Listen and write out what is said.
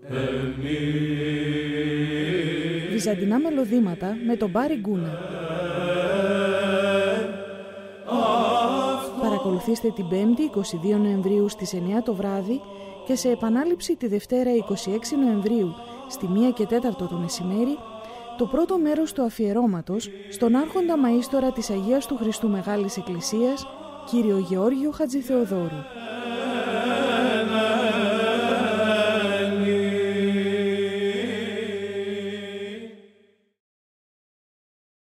Βυζαντινά μελωδήματα με τον Μπάρι Γκούνα. Παρακολουθήστε την 5η 22 Νοεμβρίου στις 9 το βράδυ και σε επανάληψη τη Δευτέρα 26 Νοεμβρίου στη 1 και 4 το μεσημέρι το πρώτο μέρος του αφιερώματος στον άρχοντα μαΐστορα της Αγίας του Χριστού Μεγάλης Εκκλησίας, κύριο Γεώργιο Χατζηθεοδόρου.